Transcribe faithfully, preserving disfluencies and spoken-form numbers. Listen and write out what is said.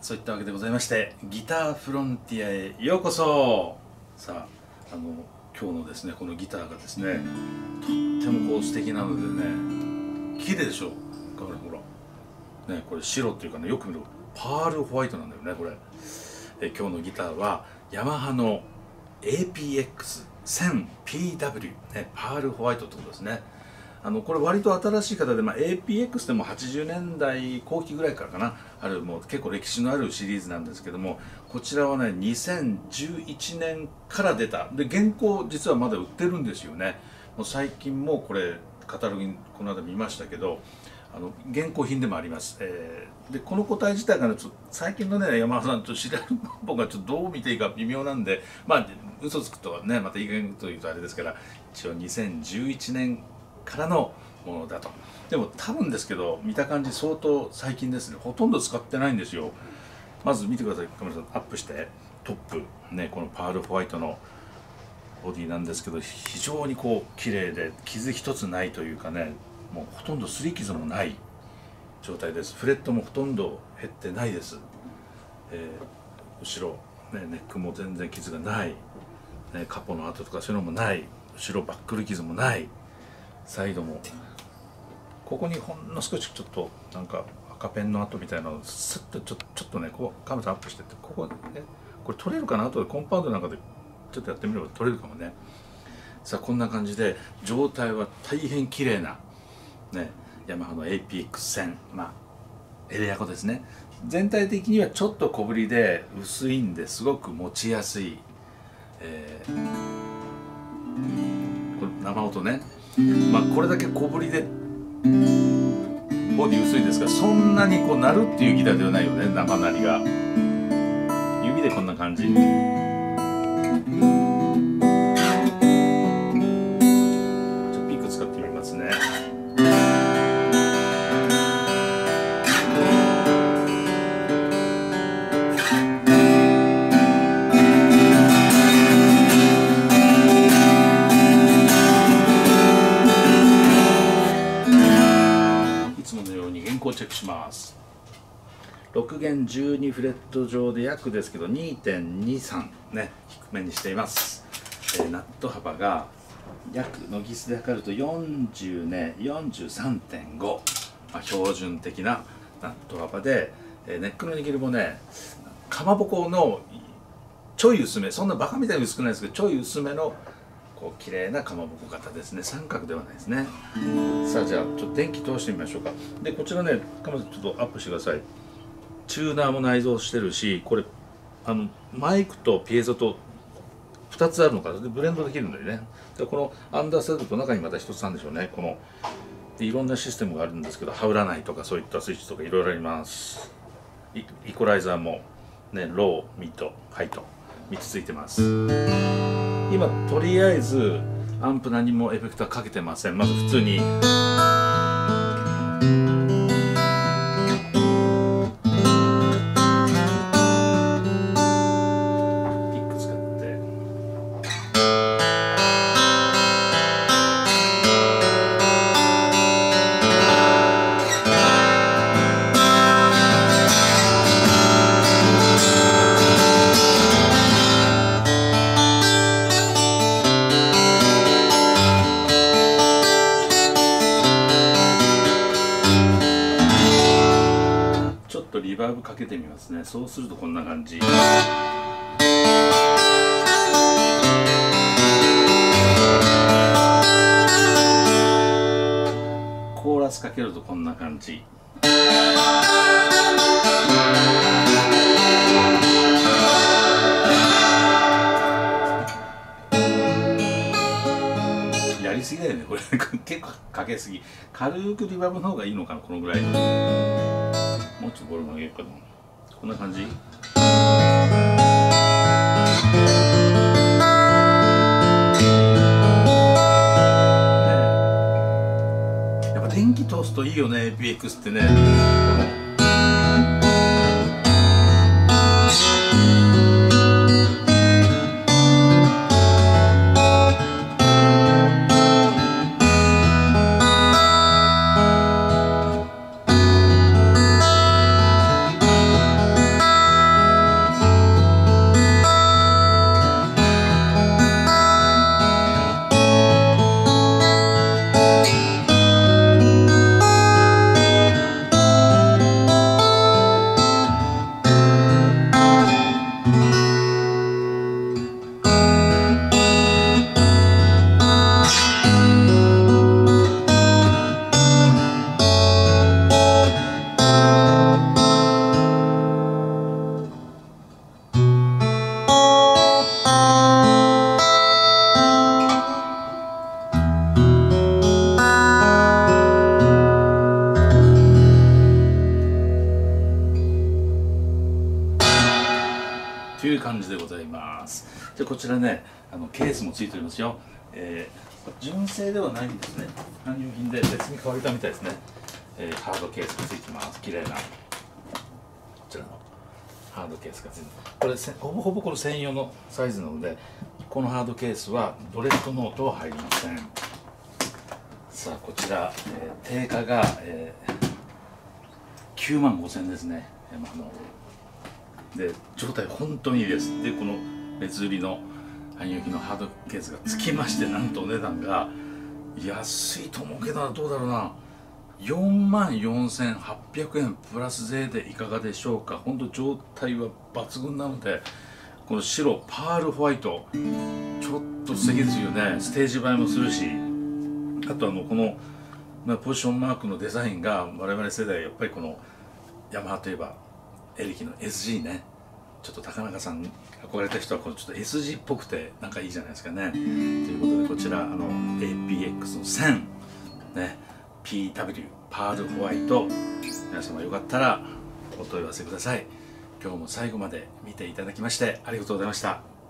そういったわけでございまして、ギターフロンティアへようこそ。さあ、あの今日のですねこのギターがですねとってもこう素敵なのでね、綺麗でしょ。ほらね、これ白っていうかね、よく見るパールホワイトなんだよねこれ。え今日のギターはヤマハの エーピーエックスせんピーダブリュー、ね、パールホワイトってことですね。あのこれ割と新しい方で、まあ、エーピーエックス でもはちじゅうねんだいこう期ぐらいからかな、あるもう結構歴史のあるシリーズなんですけども、こちらはねにせんじゅういちねんから出たで、現行実はまだ売ってるんですよね。もう最近もこれカタログにこの間見ましたけど、あの現行品でもあります。えー、でこの個体自体がねちょっと最近のねヤマハさんと知り合いの僕はちょっとどう見ていいか微妙なんで、まあ嘘つくとはねまたいい加減というとあれですから、一応にせんじゅういちねんからのものだと。でも多分ですけど見た感じ相当最近ですね。ほとんど使ってないんですよ。まず見てください、カメラさんアップしてトップね、このパールホワイトのボディなんですけど、非常にこう綺麗で傷一つないというかね、もうほとんど擦り傷もない状態です。フレットもほとんど減ってないです。えー、後ろ、ね、ネックも全然傷がない、ね、カポの跡とかそういうのもない、後ろバックル傷もない、サイドもここにほんの少しちょっとなんか赤ペンの跡みたいなのをスッとちょちょっとねこうカメラアップしてって、ここねこれ撮れるかな、後でコンパウンドなんかでちょっとやってみれば撮れるかもね。さあこんな感じで状態は大変綺麗なねヤマハの エーピーエックスせん、まあエレアコですね。全体的にはちょっと小ぶりで薄いんですごく持ちやすい、えー、これ生音ね、まあこれだけ小ぶりでボディ薄いですが、そんなにこう鳴るっていうギターではないよね、生鳴りが。指でこんな感じ。ちょっとピック使ってみますね。チェックします。ろく弦じゅうにフレット上で約ですけど にてんにさん ね低めにしています。えー、ナット幅が約ノギスで測るとよんじゅうね よんじゅうさんてんご、まあ、標準的なナット幅で、えー、ネックの握りもねかまぼこのちょい薄め、そんなバカみたいに薄くないですけどちょい薄めのこう綺麗なかまぼこ型ですね。三角ではないですね。さあじゃあちょっと電気通してみましょうか。でこちらねカメラちょっとアップしてください。チューナーも内蔵してるし、これあのマイクとピエゾとふたつあるのかでブレンドできるのでね。でこのアンダーセットと中にまたひとつなんでしょうね。このでいろんなシステムがあるんですけど、羽織らないとかそういったスイッチとかいろいろあります。イ, イコライザーもねロー、ミッド、ハイとみっつついてます。今とりあえずアンプ何もエフェクターかけてません。まず普通にピック使ってリバーブかけてみますね。そうするとこんな感じ。コーラスかけるとこんな感じ。やりすぎだよねこれ結構かけすぎ。軽くリバーブの方がいいのかな、このぐらい。もうちょっとボリューム上げようかな。こんな感じ。ね、やっぱ電気通すといいよね エーピーエックス ってね。 という感じでございます。でこちらね、あのケースもついておりますよ。えー、純正ではないんですね。搬入品で別に買われたみたいですね。えー、ハードケースがついてます。綺麗なこちらのハードケースがついてます。これせほぼほぼこれ専用のサイズなので、このハードケースはドレッドノートは入りません。さあこちら、えー、定価が、えー、きゅうまんごせんえんですね。ヤマハので状態本当にいいです。でこの別売りの搬入品のハードケースがつきまして、なんとお値段が安いと思うけどどうだろうな、よんまんよんせんはっぴゃくえんプラス税でいかがでしょうか。本当状態は抜群なので、この白パールホワイトちょっと素敵ですよね。ステージ映えもするし、あとあのこの、まあ、ポジションマークのデザインが我々世代やっぱりこのヤマハといえばエレキの エスジー ね、ちょっと高中さん憧れた人はこのちょっと エスジー っぽくてなんかいいじゃないですかね。ということでこちらあの エーピーエックス のせんね、 ピーダブリュー パールホワイト、皆様よかったらお問い合わせください。今日も最後まで見ていただきましてありがとうございました。